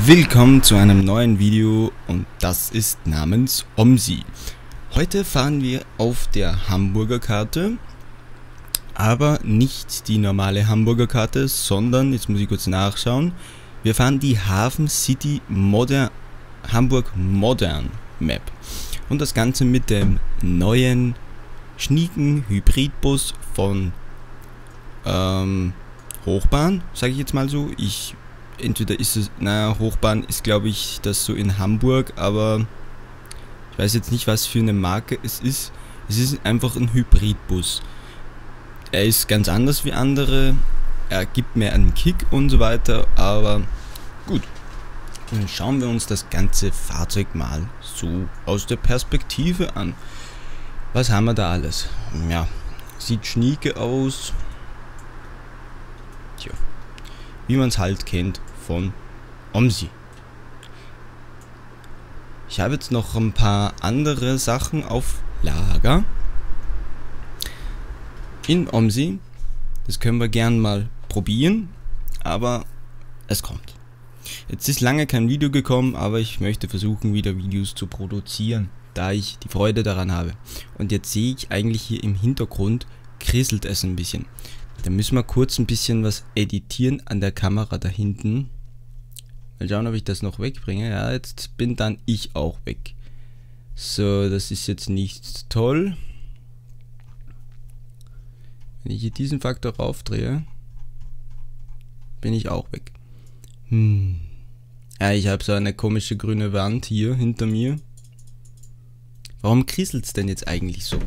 Willkommen zu einem neuen Video und das ist namens OMSI. Heute fahren wir auf der Hamburger Karte, aber nicht die normale Hamburger Karte, sondern, jetzt muss ich kurz nachschauen, wir fahren die Hafen City Hamburg Modern Map. Und das Ganze mit dem neuen schnieken Hybridbus von Hochbahn, sage ich jetzt mal so. Entweder ist es, Hochbahn ist, glaube ich, das so in Hamburg, aber ich weiß jetzt nicht, was für eine Marke es ist. Es ist einfach ein Hybridbus. Er ist ganz anders wie andere, er gibt mehr einen Kick und so weiter, aber gut. Dann schauen wir uns das ganze Fahrzeug mal so aus der Perspektive an. Was haben wir da alles? Ja, sieht schnieke aus. Tja, wie man es halt kennt von OMSI. Ich habe jetzt noch ein paar andere Sachen auf Lager in OMSI. Das können wir gern mal probieren, aber es kommt. Jetzt ist lange kein Video gekommen, aber ich möchte versuchen, wieder Videos zu produzieren, da ich die Freude daran habe. Und jetzt sehe ich eigentlich hier im Hintergrund, krisselt es ein bisschen. Da müssen wir kurz ein bisschen was editieren an der Kamera da hinten. Mal schauen, ob ich das noch wegbringe. Ja, jetzt bin dann ich auch weg. So, das ist jetzt nicht toll. Wenn ich hier diesen Faktor raufdrehe, bin ich auch weg. Ja, ich habe so eine komische grüne Wand hier hinter mir. Warum kriselt es denn jetzt eigentlich so?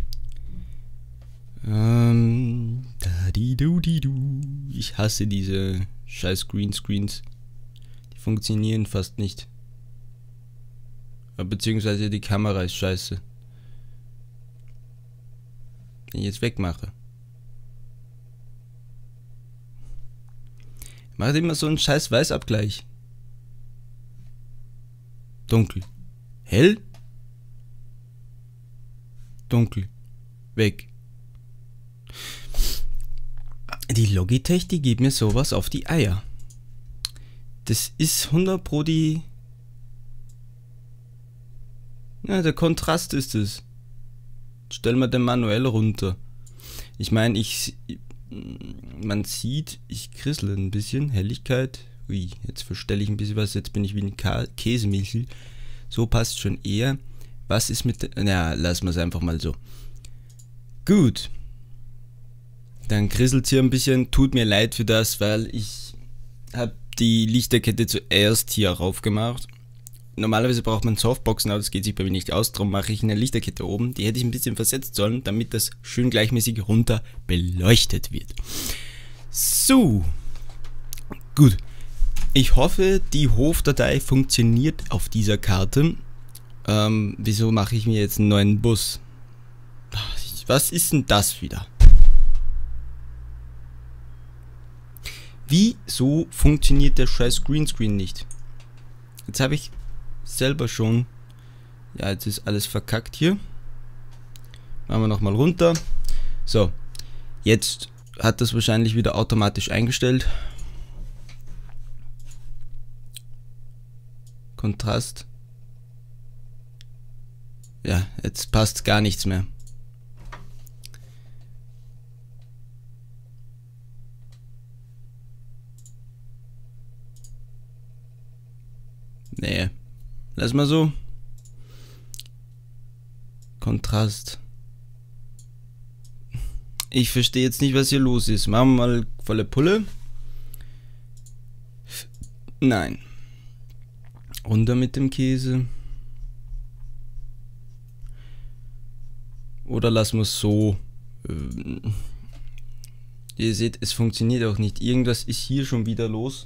Ich hasse diese scheiß Greenscreens. Die funktionieren fast nicht. Beziehungsweise die Kamera ist scheiße. Wenn ich jetzt wegmache. Macht immer so einen scheiß Weißabgleich. Dunkel. Hell. Dunkel. Weg. Die Logitech, die gibt mir sowas auf die Eier. Das ist 100 Pro die... Ja, der Kontrast ist es. Stell mal den manuell runter. Ich meine, man sieht, ich krissle ein bisschen. Helligkeit. Ui, jetzt verstelle ich ein bisschen was. Jetzt bin ich wie ein Käsemilchel. So passt schon eher. Was ist mit... Ja, lassen wir es einfach mal so. Gut. Dann krisselt es hier ein bisschen. Tut mir leid für das, weil ich habe die Lichterkette zuerst hier rauf gemacht. Normalerweise braucht man Softboxen, aber das geht sich bei mir nicht aus. Darum mache ich eine Lichterkette oben. Die hätte ich ein bisschen versetzt sollen, damit das schön gleichmäßig runter beleuchtet wird. So. Gut. Ich hoffe, die Hofdatei funktioniert auf dieser Karte. Wieso mache ich mir jetzt einen neuen Bus? Was ist denn das wieder? Wieso funktioniert der scheiß Greenscreen nicht? Jetzt habe ich selber schon... Ja, jetzt ist alles verkackt hier. Machen wir nochmal runter. So, jetzt hat das wahrscheinlich wieder automatisch eingestellt. Kontrast. Ja, jetzt passt gar nichts mehr. Nee, lass mal so. Kontrast. Ich verstehe jetzt nicht, was hier los ist. Machen wir mal volle Pulle. Nein. Runter mit dem Käse. Oder lassen wir es so. Ihr seht, es funktioniert auch nicht. Irgendwas ist hier schon wieder los.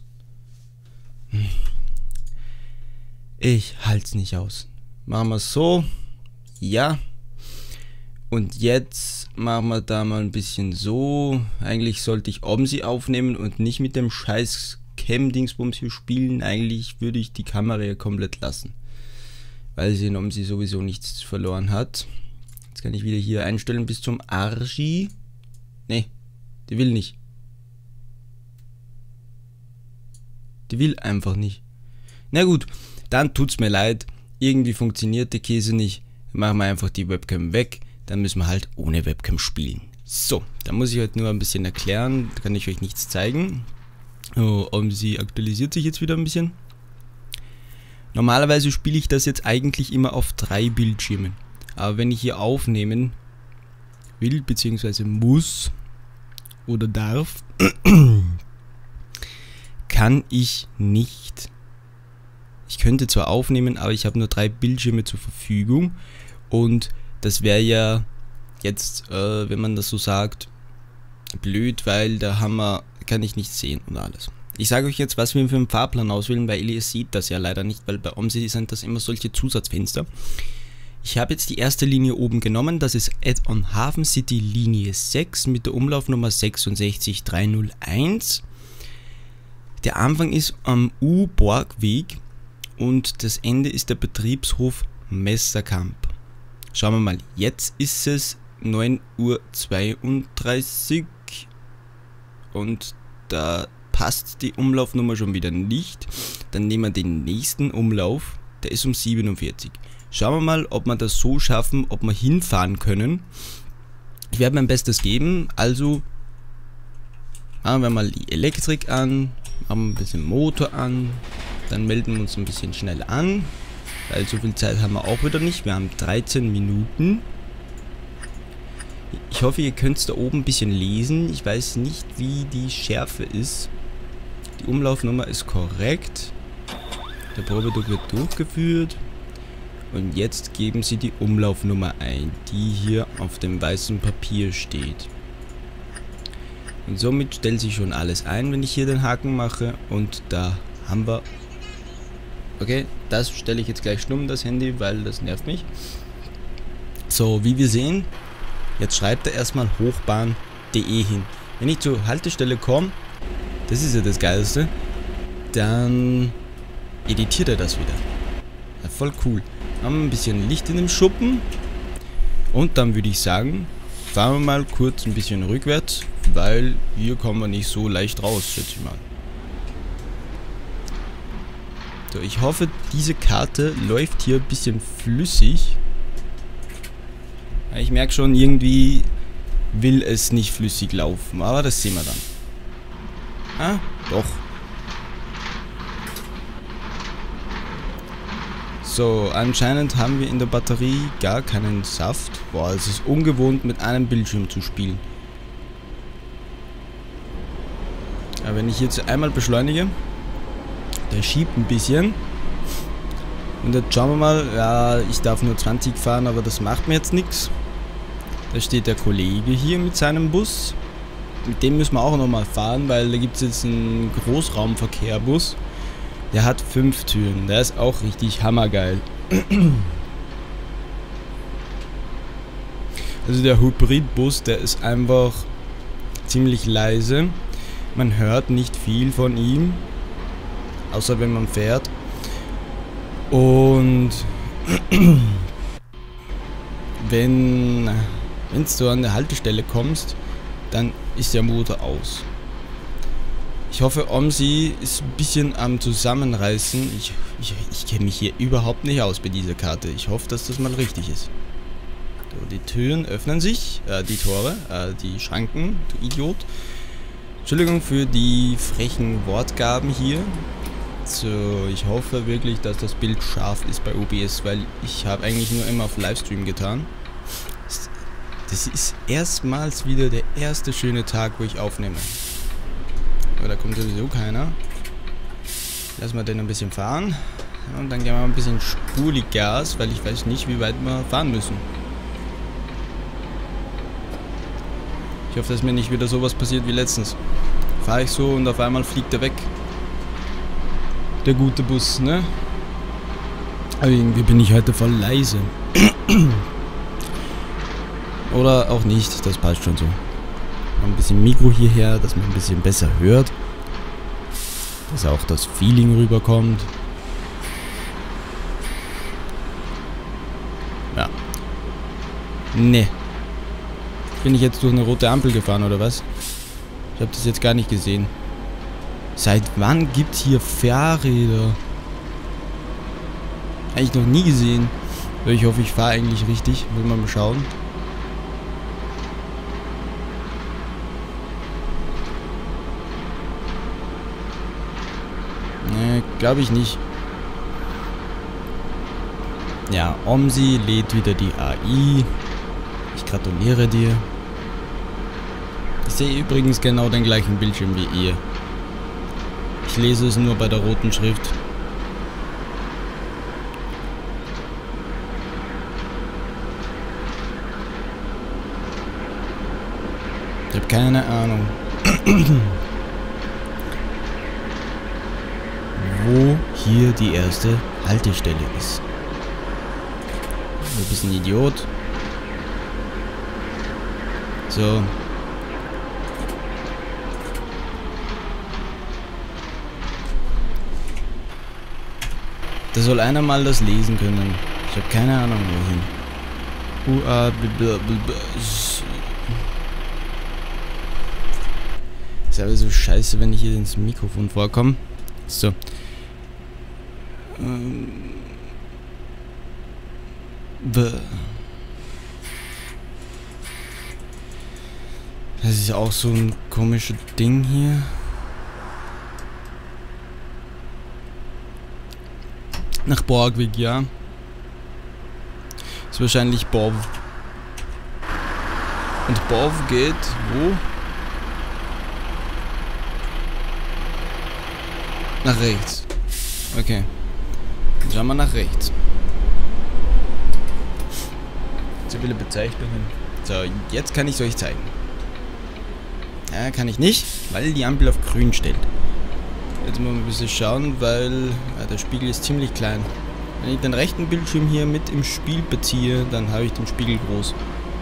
Ich halte es nicht aus. Machen wir es so. Ja. Und jetzt machen wir da mal ein bisschen so. Eigentlich sollte ich OMSI aufnehmen und nicht mit dem scheiß Cam-Dingsbums hier spielen. Eigentlich würde ich die Kamera ja komplett lassen. Weil sie in OMSI sowieso nichts verloren hat. Jetzt kann ich wieder hier einstellen bis zum Archi. Ne, die will nicht. Die will einfach nicht. Na gut, dann tut's mir leid. Irgendwie funktioniert der Käse nicht. Machen wir einfach die Webcam weg. Dann müssen wir halt ohne Webcam spielen. So, da muss ich heute nur ein bisschen erklären. Da kann ich euch nichts zeigen. Oh, sie aktualisiert sich jetzt wieder ein bisschen. Normalerweise spiele ich das jetzt eigentlich immer auf 3 Bildschirmen. Aber wenn ich hier aufnehmen will, beziehungsweise muss oder darf, kann ich nicht. Ich könnte zwar aufnehmen, aber ich habe nur 3 Bildschirme zur Verfügung. Und das wäre ja jetzt, wenn man das so sagt, blöd, weil da kann ich nicht sehen und alles. Ich sage euch jetzt, was wir für einen Fahrplan auswählen, weil ihr seht das ja leider nicht, weil bei OMSI sind das immer solche Zusatzfenster. Ich habe jetzt die erste Linie oben genommen, das ist Add-on Hafen City Linie 6 mit der Umlaufnummer 66301. Der Anfang ist am U-Borgweg und das Ende ist der Betriebshof Messerkamp. Schauen wir mal, jetzt ist es 9:32 Uhr und da passt die Umlaufnummer schon wieder nicht. Dann nehmen wir den nächsten Umlauf, der ist um 47. Schauen wir mal, ob wir das so schaffen, ob wir hinfahren können. Ich werde mein Bestes geben, also machen wir mal die Elektrik an, machen ein bisschen Motor an, dann melden wir uns ein bisschen schnell an, weil so viel Zeit haben wir auch wieder nicht. Wir haben 13 Minuten. Ich hoffe, ihr könnt es da oben ein bisschen lesen. Ich weiß nicht, wie die Schärfe ist. Die Umlaufnummer ist korrekt. Der Probedruck wird durchgeführt. Und jetzt geben Sie die Umlaufnummer ein, die hier auf dem weißen Papier steht. Und somit stellt sich schon alles ein, wenn ich hier den Haken mache. Und da haben wir... Okay, das stelle ich jetzt gleich stumm, das Handy, weil das nervt mich. So, wie wir sehen, jetzt schreibt er erstmal hochbahn.de hin. Wenn ich zur Haltestelle komme, das ist ja das Geilste, dann editiert er das wieder. Ja, voll cool. Haben ein bisschen Licht in dem Schuppen. Und dann würde ich sagen, fahren wir mal kurz ein bisschen rückwärts, weil hier kommen wir nicht so leicht raus, schätze ich mal. So, ich hoffe, diese Karte läuft hier ein bisschen flüssig. Ich merke schon, irgendwie will es nicht flüssig laufen, aber das sehen wir dann. Ah, doch. So, anscheinend haben wir in der Batterie gar keinen Saft. Boah, es ist ungewohnt, mit einem Bildschirm zu spielen. Aber wenn ich jetzt einmal beschleunige, der schiebt ein bisschen. Und jetzt schauen wir mal, ja, ich darf nur 20 fahren, aber das macht mir jetzt nichts. Da steht der Kollege hier mit seinem Bus. Mit dem müssen wir auch nochmal fahren, weil da gibt es jetzt einen Großraumverkehrbus. Der hat 5 Türen. Der ist auch richtig hammergeil. Also der Hybridbus, der ist einfach ziemlich leise. Man hört nicht viel von ihm. Außer wenn man fährt. Und wenn du an der Haltestelle kommst, dann ist der Motor aus. Ich hoffe, OMSI ist ein bisschen am Zusammenreißen. Ich kenne mich hier überhaupt nicht aus bei dieser Karte. Ich hoffe, dass das mal richtig ist. So, die Türen öffnen sich, die Tore, die Schranken, du Idiot. Entschuldigung für die frechen Wortgaben hier. So, ich hoffe wirklich, dass das Bild scharf ist bei OBS, weil ich habe eigentlich nur immer auf Livestream getan. Das ist erstmals wieder der erste schöne Tag, wo ich aufnehme. Aber da kommt sowieso keiner. Lassen wir den ein bisschen fahren. Und dann geben wir ein bisschen spurig Gas, weil ich weiß nicht, wie weit wir fahren müssen. Ich hoffe, dass mir nicht wieder sowas passiert wie letztens. Fahre ich so und auf einmal fliegt er weg. Der gute Bus, ne? Aber irgendwie bin ich heute voll leise. Oder auch nicht, das passt schon so. Ein bisschen Mikro hierher, dass man ein bisschen besser hört. Dass auch das Feeling rüberkommt. Ja. Ne. Bin ich jetzt durch eine rote Ampel gefahren, oder was? Ich habe das jetzt gar nicht gesehen. Seit wann gibt es hier Fahrräder? Eigentlich noch nie gesehen. Ich hoffe, ich fahre eigentlich richtig. Will mal schauen. Ne, glaube ich nicht. Ja, Omsi lädt wieder die AI. Ich gratuliere dir. Ich sehe übrigens genau den gleichen Bildschirm wie ihr. Ich lese es nur bei der roten Schrift. Ich habe keine Ahnung, wo hier die erste Haltestelle ist. Du bist ein Idiot. So. Da soll einer mal das lesen können. Ich habe keine Ahnung wohin. Ist aber so scheiße, wenn ich hier ins Mikrofon vorkomme. So. Das ist auch so ein komisches Ding hier. Nach Borgwig, ja. Ist wahrscheinlich Bov. Und Bov geht wo? Nach rechts. Okay. Dann schauen wir nach rechts. Zu viele Bezeichnungen. So, jetzt kann ich es euch zeigen. Ja, kann ich nicht, weil die Ampel auf grün stellt. Jetzt mal ein bisschen schauen, weil der Spiegel ist ziemlich klein. Wenn ich den rechten Bildschirm hier mit im Spiel beziehe, dann habe ich den Spiegel groß.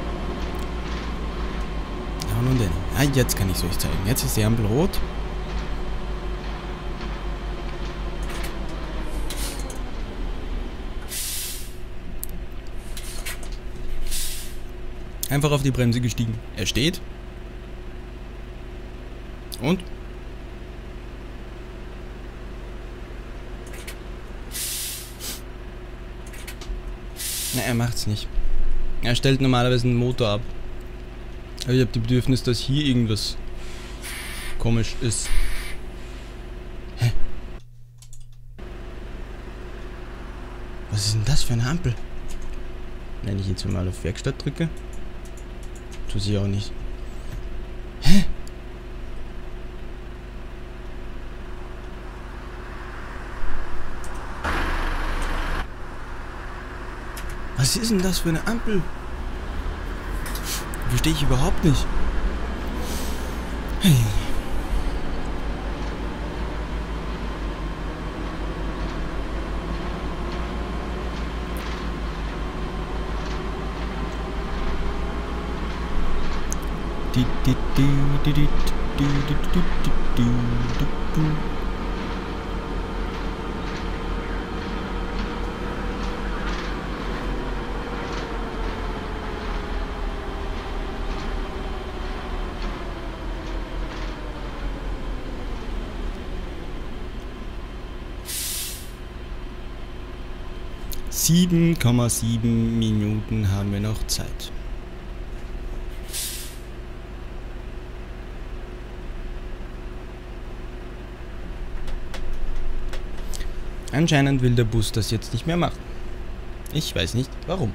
Ja, nun denn. Ah, jetzt kann ich es euch zeigen. Jetzt ist die Ampel rot. Einfach auf die Bremse gestiegen. Er steht. Und? Na, er macht's nicht. Er stellt normalerweise einen Motor ab. Aber ich habe das Bedürfnis, dass hier irgendwas komisch ist. Hä? Was ist denn das für eine Ampel? Wenn ich jetzt mal auf Werkstatt drücke, tut sie auch nicht. Hä? Was ist denn das für eine Ampel? Verstehe ich überhaupt nicht. Hey. Sieben 7,7 Minuten haben wir noch Zeit. Anscheinend will der Bus das jetzt nicht mehr machen. Ich weiß nicht warum.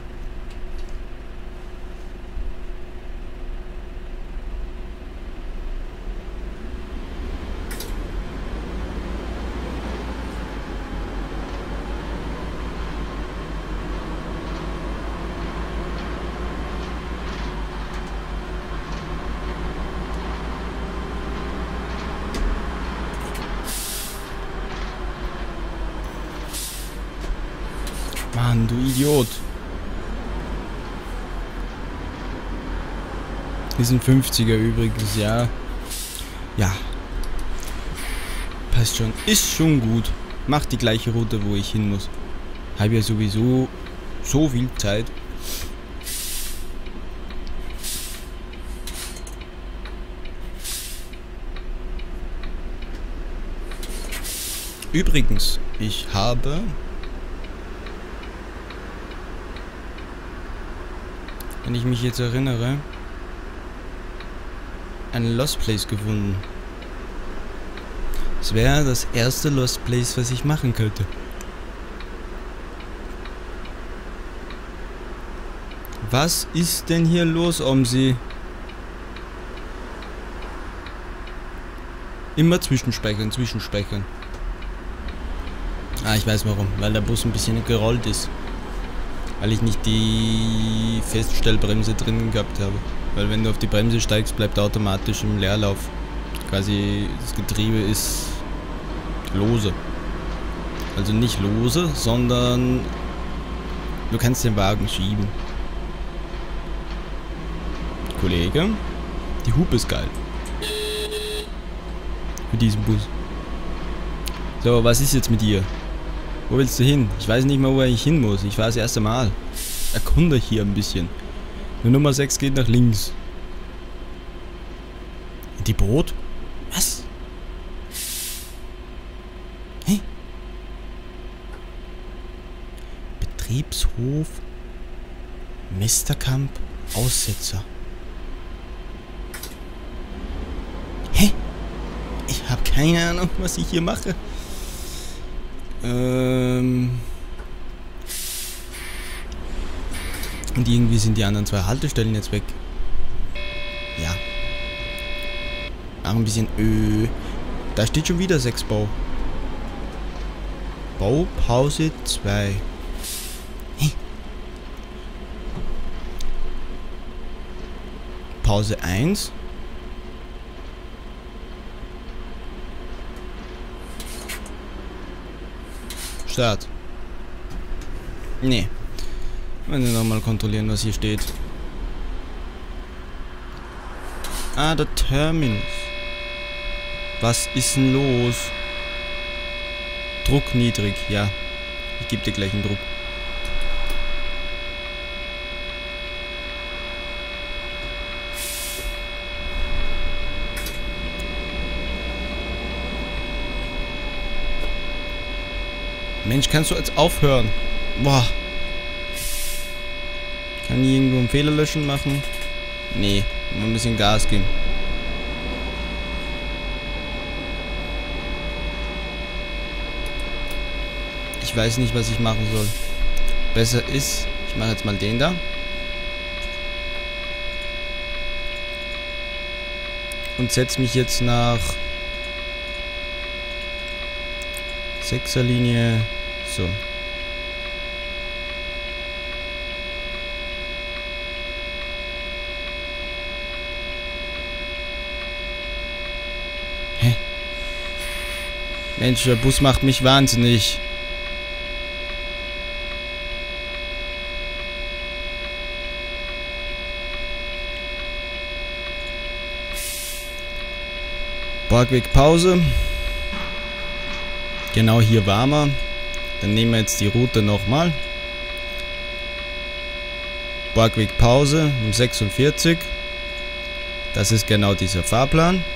Mann, du Idiot. Die sind 50er übrigens, ja. Ja. Passt schon. Ist schon gut. Macht die gleiche Route, wo ich hin muss. Habe ja sowieso so viel Zeit. Übrigens, ich habe Wenn ich mich jetzt erinnere, ein Lost Place gefunden. Das wäre das erste Lost Place, was ich machen könnte. Was ist denn hier los, Omsi? Immer zwischenspeichern, zwischenspeichern. Ah, ich weiß warum. Weil der Bus ein bisschen gerollt ist. Weil ich nicht die Feststellbremse drin gehabt habe. Weil wenn du auf die Bremse steigst, bleibt er automatisch im Leerlauf. Quasi das Getriebe ist lose. Also nicht lose, sondern du kannst den Wagen schieben. Kollege, die Hupe ist geil. Für diesen Bus. So, was ist jetzt mit dir? Wo willst du hin? Ich weiß nicht mal, wo ich hin muss. Ich war das erste Mal. Erkunde hier ein bisschen. Die Nummer 6 geht nach links. Die Boot? Was? Hä? Betriebshof Mesterkamp Aussetzer. Hä? Ich habe keine Ahnung, was ich hier mache. Und irgendwie sind die anderen 2 Haltestellen jetzt weg. Ja. Auch ein bisschen Da steht schon wieder 6 Bau. Baupause 2. Hey. Pause 1. Start. Nee. Wenn wir nochmal kontrollieren, was hier steht. Ah, der Terminus. Was ist denn los? Druck niedrig, ja. Ich gebe dir gleich einen Druck. Mensch, kannst du jetzt aufhören? Boah. Kann ich irgendwo einen Fehler löschen machen? Nee, mal ein bisschen Gas geben. Ich weiß nicht, was ich machen soll. Besser ist, ich mache jetzt mal den da. Und setze mich jetzt nach 6er Linie. So. Hä? Mensch, der Bus macht mich wahnsinnig. Parkweg Pause. Genau hier waren wir. Dann nehmen wir jetzt die Route nochmal. Parkweg Pause um 46. Das ist genau dieser Fahrplan.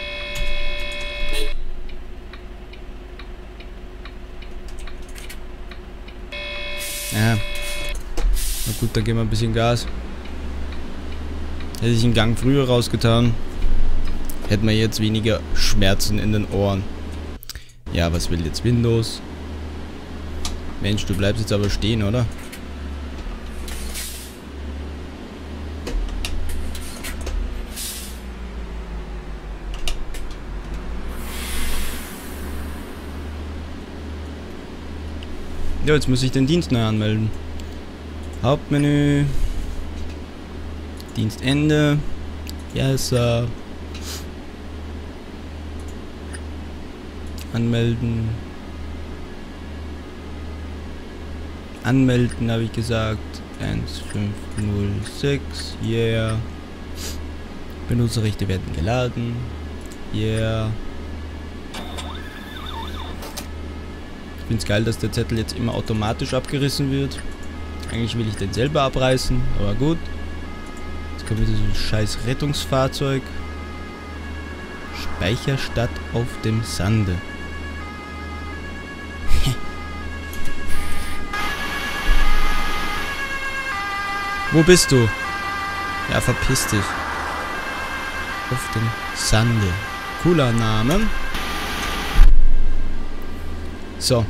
Ja. Na gut, dann geben wir ein bisschen Gas. Hätte ich einen Gang früher rausgetan, hätten wir jetzt weniger Schmerzen in den Ohren. Ja, was will jetzt Windows? Mensch, du bleibst jetzt aber stehen, oder? Ja, jetzt muss ich den Dienst neu anmelden. Hauptmenü. Dienstende. Yes, Anmelden. Anmelden habe ich gesagt. 1506. Yeah. Benutzerrechte werden geladen. Yeah. Ich finde es geil, dass der Zettel jetzt immer automatisch abgerissen wird. Eigentlich will ich den selber abreißen, aber gut. Jetzt kommt wieder so ein scheiß Rettungsfahrzeug. Speicherstadt auf dem Sande. Wo bist du? Ja, verpiss dich. Auf den Sande. Cooler Name. So.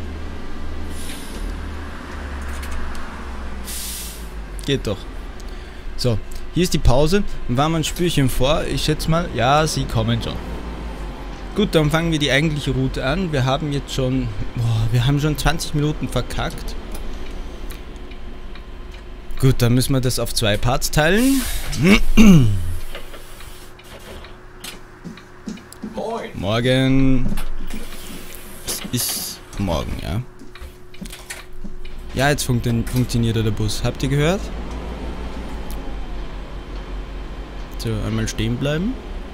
Geht doch. So, hier ist die Pause. Dann waren wir ein Spürchen vor. Ich schätze mal, ja, sie kommen schon. Gut, dann fangen wir die eigentliche Route an. Wir haben jetzt schon... wir haben schon 20 Minuten verkackt. Gut, dann müssen wir das auf 2 Parts teilen. Morgen. Es ist morgen, ja. Ja, jetzt funktioniert der Bus. Habt ihr gehört? So, einmal stehen bleiben.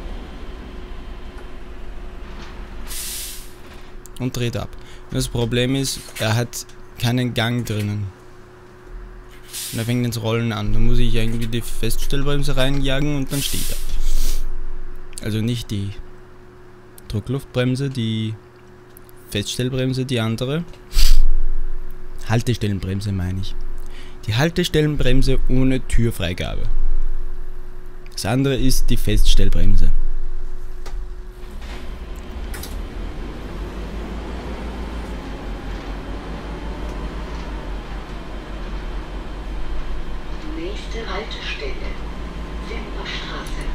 Und dreht ab. Das Problem ist, er hat keinen Gang drinnen. Und er fängt ins Rollen an. Da muss ich irgendwie die Feststellbremse reinjagen und dann steht er. Also nicht die Druckluftbremse, die Feststellbremse, die andere. Haltestellenbremse meine ich. Die Haltestellenbremse ohne Türfreigabe. Das andere ist die Feststellbremse. Nächste Haltestelle, Wimperstraße.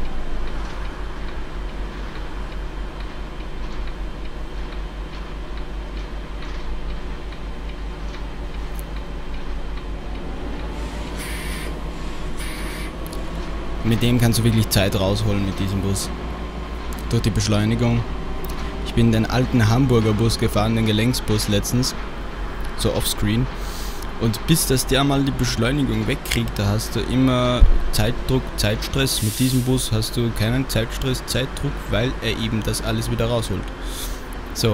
Mit dem kannst du wirklich Zeit rausholen mit diesem Bus. Durch die Beschleunigung. Ich bin den alten Hamburger Bus gefahren, den Gelenksbus letztens. So offscreen. Und bis das der mal die Beschleunigung wegkriegt, da hast du immer Zeitdruck, Zeitstress. Mit diesem Bus hast du keinen Zeitstress, Zeitdruck, weil er eben das alles wieder rausholt. So.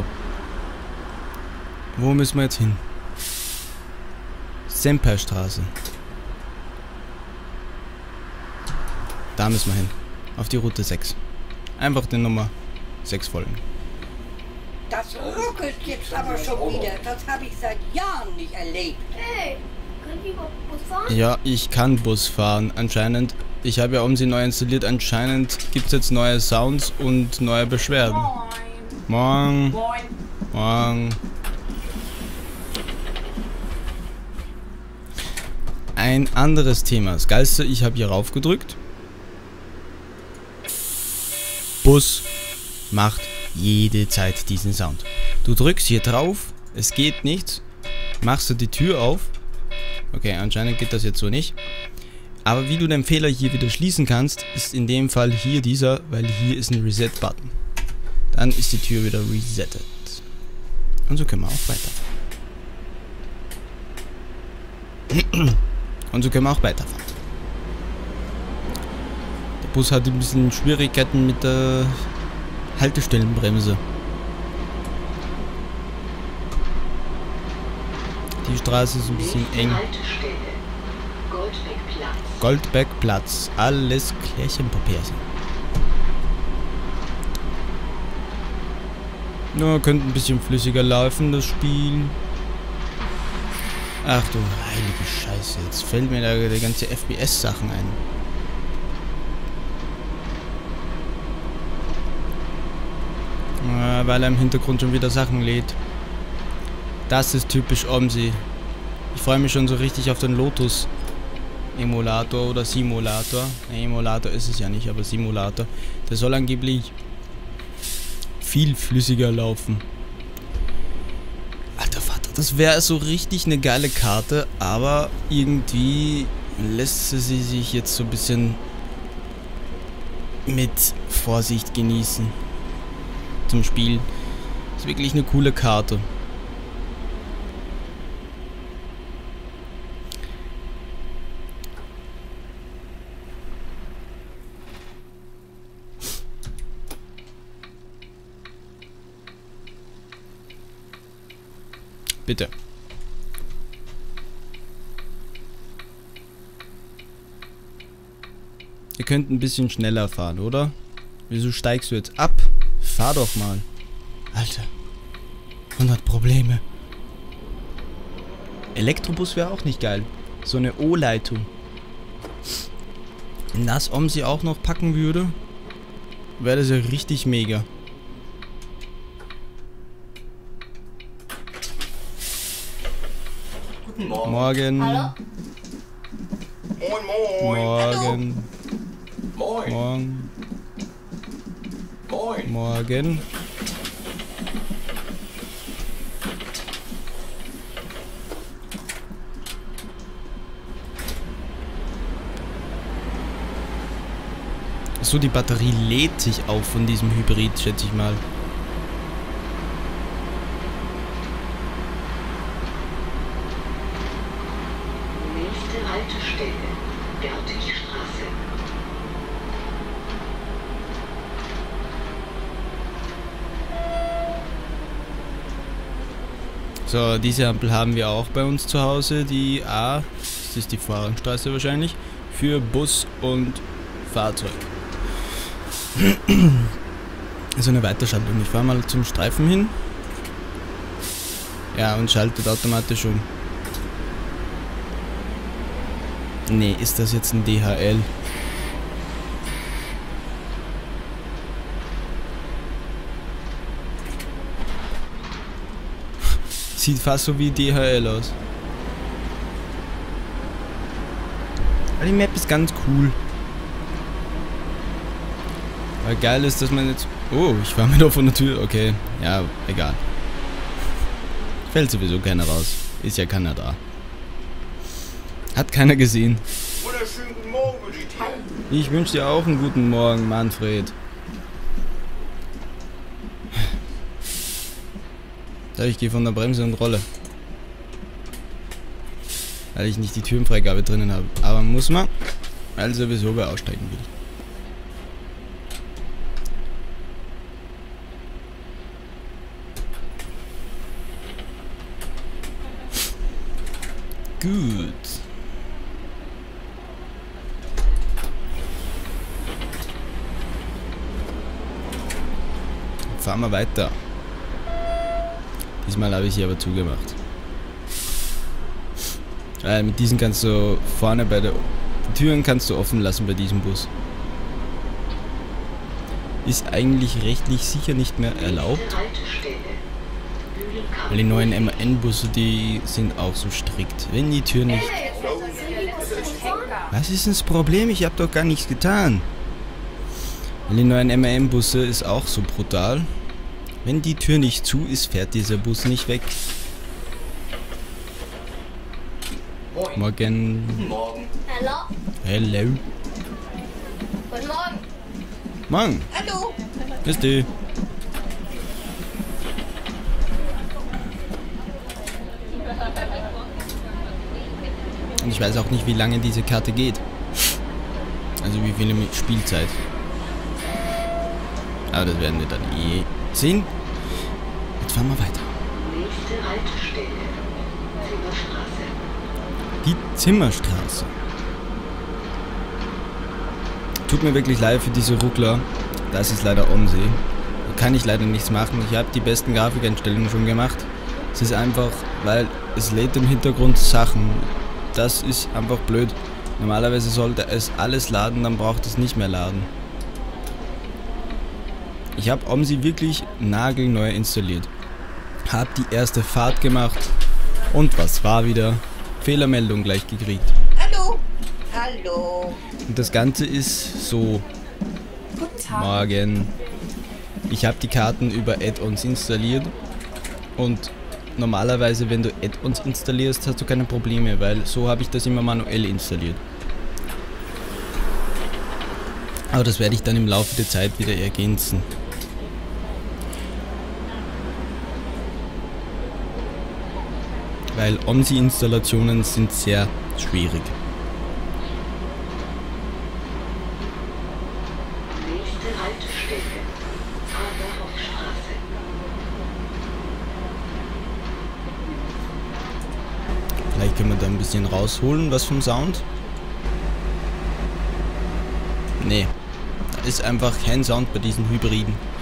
Wo müssen wir jetzt hin? Semperstraße. Da müssen wir hin. Auf die Route 6. Einfach die Nummer 6 folgen. Das ruckelt jetzt aber schon wieder. Das habe ich seit Jahren nicht erlebt. Hey, könnt ihr überhaupt Bus fahren? Ja, ich kann Bus fahren. Anscheinend. Ich habe ja OMSI neu installiert. Anscheinend gibt es jetzt neue Sounds und neue Beschwerden. Moin. Moin. Moin. Ein anderes Thema. Das Geilste, ich habe hier raufgedrückt. Bus macht jede Zeit diesen Sound. Du drückst hier drauf, es geht nichts, machst du die Tür auf. Okay, anscheinend geht das jetzt so nicht. Aber wie du den Fehler hier wieder schließen kannst, ist in dem Fall hier dieser, weil hier ist ein Reset-Button. Dann ist die Tür wieder resettet. Und so können wir auch weiterfahren. Und so können wir auch weiterfahren. Der Bus hat ein bisschen Schwierigkeiten mit der Haltestellenbremse. Die Straße ist ein bisschen eng. Haltestelle, Goldbeckplatz. Goldbeckplatz. Alles Klärchenpapierchen. Nur könnte ein bisschen flüssiger laufen, das Spiel. Ach du heilige Scheiße, jetzt fällt mir da die ganze FPS-Sachen ein. Weil er im Hintergrund schon wieder Sachen lädt. Das ist typisch OMSI. Ich freue mich schon so richtig auf den Lotus Emulator oder Simulator. Ne, Emulator ist es ja nicht, aber Simulator. Der soll angeblich viel flüssiger laufen. Alter Vater, das wäre so richtig eine geile Karte, aber irgendwie lässt sie sich jetzt so ein bisschen mit Vorsicht genießen. Zum Spiel. Ist wirklich eine coole Karte. Bitte. Ihr könnt ein bisschen schneller fahren, oder? Wieso steigst du jetzt ab? Fahr doch mal. Alter. 100 Probleme. Elektrobus wäre auch nicht geil. So eine O-Leitung. Wenn das Omsi auch noch packen würde, wäre das ja richtig mega. Guten Morgen. Morgen. Hallo? Moin, moin. Morgen. Moin. Morgen. Moin. Morgen. So, die Batterie lädt sich auf von diesem Hybrid, schätze ich mal. Nächste Haltestelle, Bertigstraße. So, diese Ampel haben wir auch bei uns zu Hause. Die A, das ist die Fahrradstraße wahrscheinlich, für Bus und Fahrzeug. So eine Weiterschaltung. Ich fahre mal zum Streifen hin. Ja, und schaltet automatisch um. Nee, ist das jetzt ein DHL? Sieht fast so wie DHL aus. Aber die Map ist ganz cool. Weil geil ist, dass man jetzt... Oh, ich fahre mir doch von der Tür. Okay, ja, egal. Fällt sowieso keiner raus. Ist ja keiner da. Hat keiner gesehen. Wunderschönen guten Morgen, wünsche ich dir. Ich wünsche dir auch einen guten Morgen, Manfred. So, ich gehe von der Bremse und rolle. Weil ich nicht die Türenfreigabe drinnen habe. Aber muss man, weil sowieso wer aussteigen will. Gut. Fahren wir weiter. Diesmal habe ich sie aber zugemacht. Mit diesen kannst du vorne bei der Türen kannst du offen lassen bei diesem Bus. Ist eigentlich rechtlich sicher nicht mehr erlaubt. Nächste Haltestelle, Mühlenkamp. Weil die neuen MAN-Busse, die sind auch so strikt. Wenn die Tür nicht... Was ist denn das Problem? Ich habe doch gar nichts getan. Weil die neuen MAN-Busse ist auch so brutal. Wenn die Tür nicht zu ist, fährt dieser Bus nicht weg. Moin. Morgen. Guten Morgen. Hallo? Hello. Guten Morgen. Morgen. Hallo. Grüß dich. Und ich weiß auch nicht, wie lange diese Karte geht. Also wie viele Spielzeit. Aber das werden wir dann eh sehen. Jetzt fahren wir weiter. Nächste Haltestelle, Zimmerstraße. Die Zimmerstraße. Tut mir wirklich leid für diese Ruckler. Das ist leider Omsi. Da kann ich leider nichts machen. Ich habe die besten Grafikeinstellungen schon gemacht. Es ist einfach, weil es lädt im Hintergrund Sachen. Das ist einfach blöd. Normalerweise sollte es alles laden, dann braucht es nicht mehr laden. Ich habe Omsi wirklich nagelneu installiert. Hab die erste Fahrt gemacht. Und was war wieder? Fehlermeldung gleich gekriegt. Hallo. Hallo. Und das Ganze ist so. Guten Tag. Morgen. Ich habe die Karten über Add-ons installiert. Und normalerweise, wenn du Add-ons installierst, hast du keine Probleme, weil so habe ich das immer manuell installiert. Aber das werde ich dann im Laufe der Zeit wieder ergänzen. Weil Omsi-Installationen sind sehr schwierig. Nächste Haltestelle, Adlerhofstraße. Vielleicht können wir da ein bisschen rausholen, was vom Sound. Nee, da ist einfach kein Sound bei diesen Hybriden.